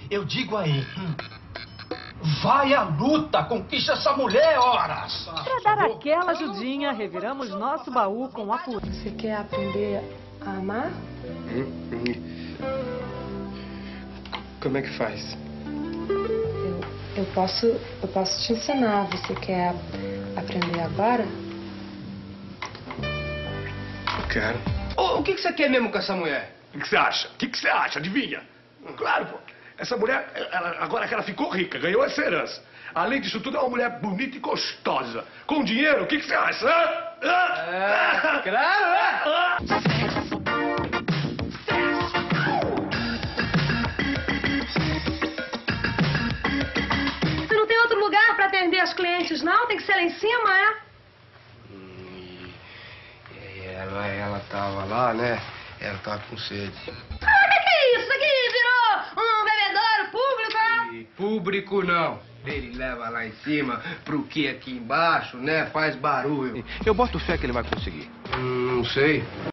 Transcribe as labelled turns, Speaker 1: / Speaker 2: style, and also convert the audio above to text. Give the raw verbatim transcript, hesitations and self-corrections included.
Speaker 1: Eu digo aí, hum, vai à luta, conquista essa mulher, horas.
Speaker 2: Para dar aquela ajudinha, reviramos nosso baú com a polícia.
Speaker 3: Você quer aprender a amar?
Speaker 4: Hum, hum. Como é que faz?
Speaker 3: Eu, eu posso, eu posso te ensinar. Você quer aprender agora?
Speaker 4: Eu quero.
Speaker 5: Ô, o que, que você quer mesmo com essa mulher?
Speaker 6: O que, que você acha? O que, que você acha? Adivinha? Claro, pô. Essa mulher, ela, agora que ela ficou rica, ganhou essa herança. Além disso tudo, é uma mulher bonita e gostosa. Com dinheiro, o que, que você acha? Hã? Hã?
Speaker 5: É, claro, é.
Speaker 2: Você não tem outro lugar para atender as clientes, não? Tem que ser lá em cima, é?
Speaker 4: E, e ela, ela tava lá, né? Ela tava com sede.
Speaker 2: Ah, que que é isso? Isso aqui virou um bebedouro público, é?
Speaker 5: E público não. Ele leva lá em cima, pro que aqui embaixo, né? Faz barulho.
Speaker 7: Eu boto fé que ele vai conseguir.
Speaker 4: Hum, não sei.